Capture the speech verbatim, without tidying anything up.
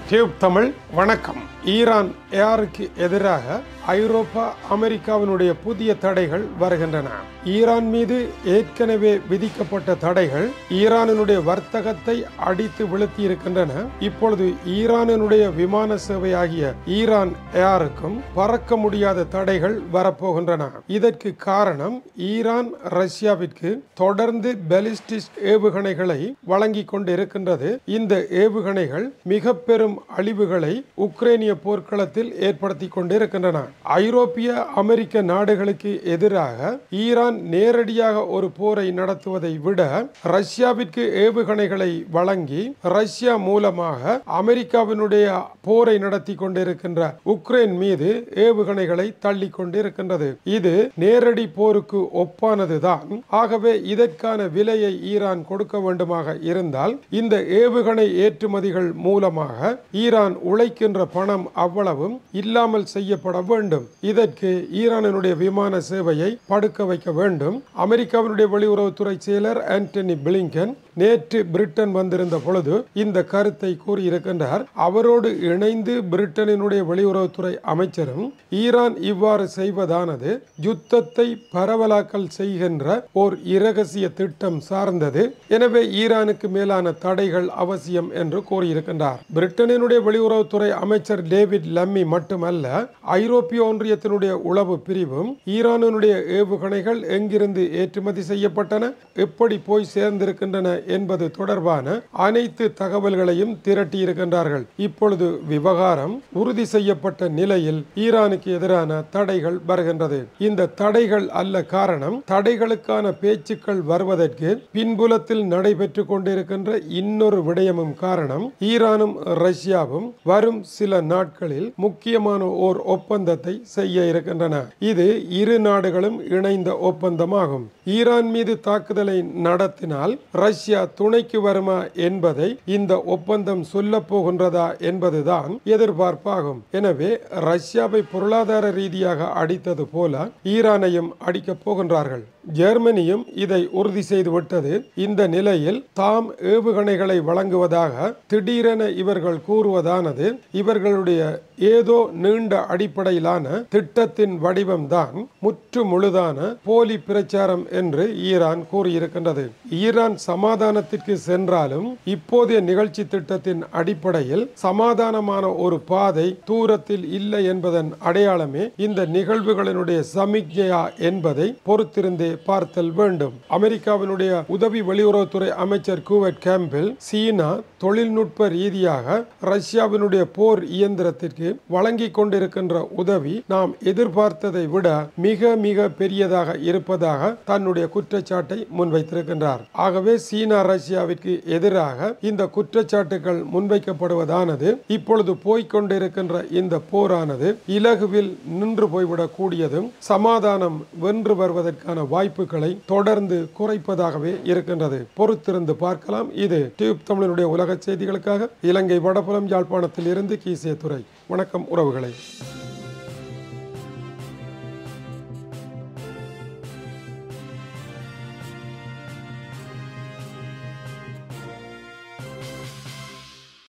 Tube Tamil வணக்கம். Iran ஏருக்கு எதிராக ஐரோப்பா அமெரிக்காவினுடைய புதிய தடைகள் வருகின்றன. ஈரான் மீது ஏற்கனவே விதிக்கப்பட்ட தடைகள் ஈரானினுடைய வர்த்தகத்தை அடித்து வீழ்த்தி இருக்கின்றன. இப்பொழுது ஈரானினுடைய விமான சேவையாகிய ஈரான் ஏருக்கும் பறக்க முடியாத தடைகள் வரப்போகின்றன. இதற்கு காரணம் ஈரான் ரஷ்யாவிற்கு தொடர்ந்து பாலிஸ்டிக் ஏவுகணைகளை வழங்கி கொண்டிருக்கின்றது. இந்த ஏவுகணைகள் மிக பெரும் அழிவுகளை உக்ரைனிய போர்க்களத்தில் ஏற்படுத்தி கொண்டிருக்கின்றன. ஐரோப்பிய அமெரிக்க நாடுகளுக்கு எதிராக ஈரான் நேரடியாக ஒரு போரை நடத்துவதை விட ரஷ்யாவிற்கு ஏவுகணைகளை வழங்கி ரஷ்யா மூலமாக அமெரிக்காவினுடைய போரை நடத்தி கொண்டிருக்கின்ற உக்ரைன் மீது ஏவுகணைகளை தள்ளி கொண்டிருக்கின்றது. இது நேரடி போருக்கு ஒப்பானதுதான். ஆகவே இதற்கான விலையை ஈரான் கொடுக்க வேண்டுமாக இருந்தால் இந்த ஏவுகணை ஏற்றுமதிகள் மூலமாக ஈரான் உழைக்கின்ற பணம் அவ்வளவும் இல்லாமல் செய்யப்பட வேண்டும். இதற்கு ஈரானினுடைய விமான சேவையை படுக்க வைக்க வேண்டும். அமெரிக்காவினுடைய வெளியுறவுத்துறை செயலர் ஆண்டனி பிளிங்கன் நேற்று பிரிட்டன் வந்திருந்த பொழுது இந்த கருத்தை கூறியிருக்கின்றார். அவரோடு இணைந்து பிரிட்டனினுடைய வெளியுறவுத்துறை அமைச்சரும் ஈரான் இவ்வாறு செய்வதானது யுத்தத்தை பரவலாக்கல் செய்கின்ற ஓர் இரகசிய திட்டம் சார்ந்தது. எனவே ஈரானுக்கு மேலான தடைகள் அவசியம் என்று கூறியிருக்கின்றார். பிரிட்டனினுடைய வெளியுறவுத்துறை அமைச்சர் டேவிட் லம்மி மட்டுமல்ல, ஐரோப்பிய ஒன்றியத்தினுடைய உளவு பிரிவும் ஈரானினுடைய ஏவுகணைகள் எங்கிருந்து ஏற்றுமதி செய்யப்பட்டன, எப்படி போய் சேர்ந்திருக்கின்றன என்பது தொடர்பான அனைத்து தகவல்களையும் திரட்டியிருக்கின்றார்கள். இப்பொழுது விவகாரம் உறுதி செய்யப்பட்ட நிலையில் ஈரானுக்கு எதிரான தடைகள் வருகின்றது. இந்த தடைகள் அல்ல காரணம். தடைகளுக்கான பேச்சுக்கள் வருவதற்கு பின்புலத்தில் நடைபெற்று கொண்டிருக்கின்ற இன்னொரு விடயமும் காரணம். ஈரானும் ரஷ்யாவும் வரும் சில நாட்களில் முக்கியமான ஓர் ஒப்பந்தத்தை செய்ய இருக்கின்றன. இது இரு நாடுகளும் இணைந்த ஒப்பந்தமாகும். ஈரான் மீது தாக்குதலை நடத்தினால் ரஷ்யா துணைக்கு வருமா என்பதை இந்த ஒப்பந்தம் சொல்ல போகின்றதா என்பதுதான் எதிர்பார்ப்பாகும். எனவே ரஷ்யாவை பொருளாதார ரீதியாக அடித்தது போல ஈரானையும் அடிக்கப் போகின்றார்கள். ஜெர்மனியும் இதை உறுதி செய்து விட்டது. இந்த நிலையில் தாம் ஏவுகணைகளை வழங்குவதாக திடீரென இவர்கள் கூறுவதானது இவர்களுடைய ஏதோ நீண்ட அடிப்படையிலான திட்டத்தின் வடிவம்தான், முற்று முழுதான போலி பிரச்சாரம் என்று ஈரான் கூறியிருக்கின்றது. ஈரான் சமாதானத்திற்கு சென்றாலும் இப்போதைய நிகழ்ச்சி திட்டத்தின் அடிப்படையில் சமாதானமான ஒரு பாதை தூரத்தில் இல்லை என்பதன் அடையாளமே இந்த நிகழ்வுகளினுடைய சமிக்ஞையா என்பதை பொறுத்திருந்தே பார்த்தல் வேண்டும். அமெரிக்காவினுடைய உதவி வெளியுறவுத்துறை அமைச்சர் கூவட் கேம்பில் சீனா தொழில்நுட்ப ரீதியாக ரஷ்யாவினுடைய போர் இயந்திரத்திற்கு வழங்கி கொண்டிருக்கின்ற உதவி நாம் எதிர்பார்த்ததை விட மிக மிக பெரியதாக இருப்பதாக தன்னுடைய குற்றச்சாட்டை முன்வைத்திருக்கின்றார். ஆகவே சீனா ரஷ்யாவிற்கு எதிராக இந்த குற்றச்சாட்டுகள் முன்வைக்கப்படுவதானது இப்பொழுது போய்கொண்டிருக்கின்ற இந்த போரானது இலகுவில் நின்று போய்விடக் கூடியதும் சமாதானம் வென்று வருவதற்கான வாய்ப்புகளை தொடர்ந்து குறைப்பதாகவே இருக்கின்றது. பொறுத்திருந்து பார்க்கலாம். இது டியூப் தமிழனுடைய உலக செய்திகளுக்காக இலங்கை வடபுலம் யாழ்ப்பாணத்தில் இருந்து கீசே துறை. வணக்கம் உறவுகளை.